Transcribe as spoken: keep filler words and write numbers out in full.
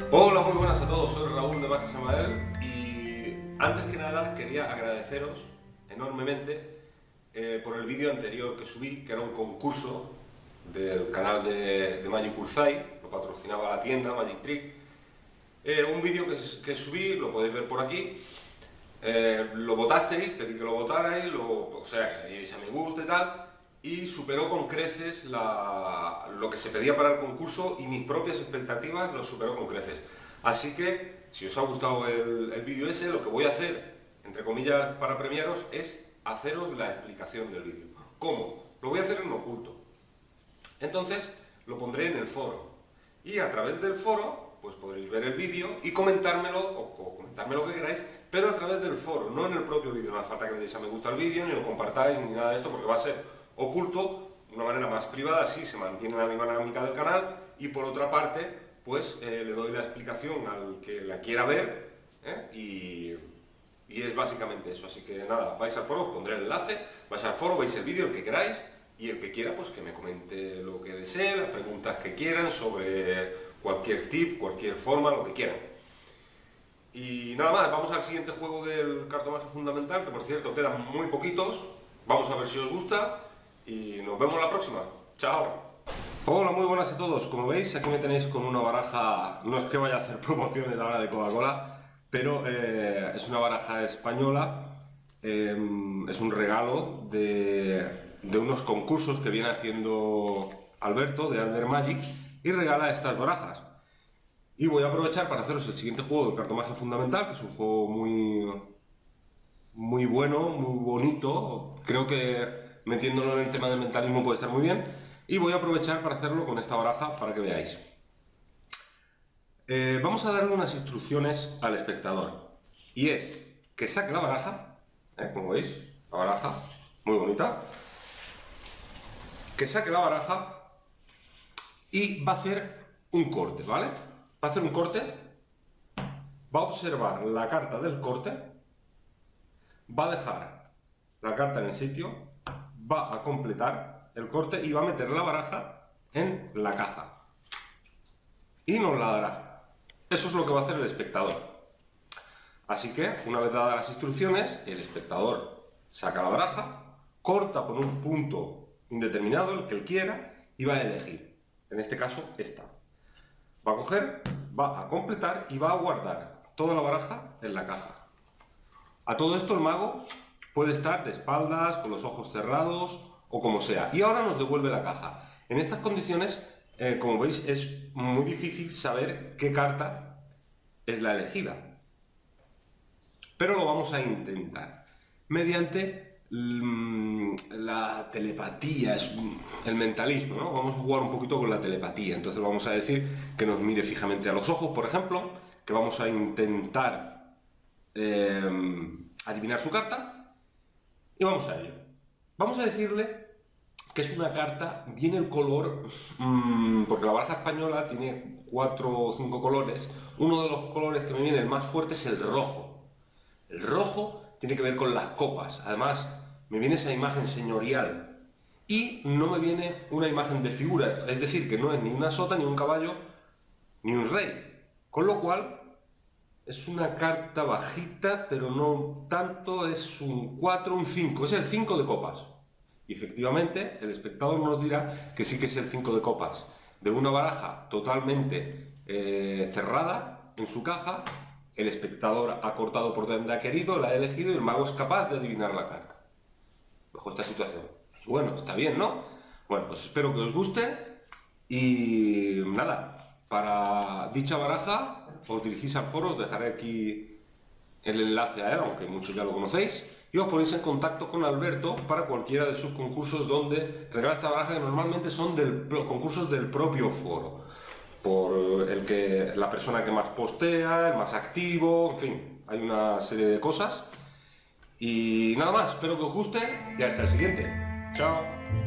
Hola, muy buenas a todos, soy Raúl de Magia Samael y antes que nada quería agradeceros enormemente eh, por el vídeo anterior que subí, que era un concurso del canal de, de Magic Urzai, lo patrocinaba la tienda Magic Trick. Eh, un vídeo que, que subí, lo podéis ver por aquí, eh, lo votasteis, pedí que lo votarais, lo, o sea, que le dierais a me gusta y tal, y superó con creces la, lo que se pedía para el concurso y mis propias expectativas lo superó con creces. Así que, si os ha gustado el, el vídeo ese, lo que voy a hacer, entre comillas, para premiaros, es haceros la explicación del vídeo. ¿Cómo? Lo voy a hacer en oculto. Entonces, lo pondré en el foro. Y a través del foro, pues podréis ver el vídeo y comentármelo, o, o comentarme lo que queráis, pero a través del foro, no en el propio vídeo. No hace falta que le deis a me gusta al vídeo, ni lo compartáis, ni nada de esto, porque va a ser oculto, de una manera más privada, así se mantiene la dinámica del canal, y por otra parte, pues eh, le doy la explicación al que la quiera ver, ¿eh? y, y es básicamente eso. Así que nada, vais al foro, os pondré el enlace, vais al foro, veis el vídeo, el que queráis, y el que quiera, pues que me comente lo que desee, las preguntas que quieran, sobre cualquier tip, cualquier forma, lo que quieran. Y nada más, vamos al siguiente juego del cartomaje fundamental, que por cierto quedan muy poquitos. Vamos a ver si os gusta y nos vemos la próxima. ¡Chao! Hola, muy buenas a todos. Como veis, aquí me tenéis con una baraja, no es que vaya a hacer promociones ahora de Coca-Cola, pero eh, es una baraja española, eh, es un regalo de, de unos concursos que viene haciendo Alberto de Under Magic y regala estas barajas. Y voy a aprovechar para haceros el siguiente juego del cartomaje fundamental, que es un juego muy, muy bueno, muy bonito. Creo que metiéndolo en el tema del mentalismo puede estar muy bien. Y voy a aprovechar para hacerlo con esta baraja para que veáis. Eh, vamos a darle unas instrucciones al espectador. Y es que saque la baraja, ¿eh? Como veis, la baraja, muy bonita. Que saque la baraja y va a hacer un corte, ¿vale? Va a hacer un corte, va a observar la carta del corte, va a dejar la carta en el sitio, va a completar el corte y va a meter la baraja en la caja. Y nos la dará. Eso es lo que va a hacer el espectador. Así que, una vez dadas las instrucciones, el espectador saca la baraja, corta por un punto indeterminado, el que él quiera, y va a elegir. En este caso, esta. Va a coger, va a completar y va a guardar toda la baraja en la caja. A todo esto el mago puede estar de espaldas, con los ojos cerrados o como sea. Y ahora nos devuelve la caja. En estas condiciones, eh, como veis, es muy difícil saber qué carta es la elegida. Pero lo vamos a intentar. Mediante la telepatía, es el mentalismo, ¿no? Vamos a jugar un poquito con la telepatía. Entonces vamos a decir que nos mire fijamente a los ojos, por ejemplo, que vamos a intentar eh, adivinar su carta y vamos a ello. Vamos a decirle que es una carta, viene el color, mmm, porque la baraja española tiene cuatro o cinco colores. Uno de los colores que me viene el más fuerte es el rojo. El rojo tiene que ver con las copas. Además, me viene esa imagen señorial. Y no me viene una imagen de figura. Es decir, que no es ni una sota, ni un caballo, ni un rey. Con lo cual, es una carta bajita, pero no tanto. Es un cuatro, un cinco. Es el cinco de copas. Y efectivamente, el espectador nos dirá que sí que es el cinco de copas. De una baraja totalmente eh, cerrada en su caja. El espectador ha cortado por donde ha querido, la ha elegido y el mago es capaz de adivinar la carta. Bajo esta situación. Bueno, está bien, ¿no? Bueno, pues espero que os guste y nada, para dicha baraja os dirigís al foro, os dejaré aquí el enlace a él, aunque muchos ya lo conocéis, y os ponéis en contacto con Alberto para cualquiera de sus concursos donde regala esta baraja, que normalmente son del, concursos del propio foro. Por el que la persona que más postea, el más activo, en fin, hay una serie de cosas. Y nada más, espero que os guste y hasta el siguiente. Chao.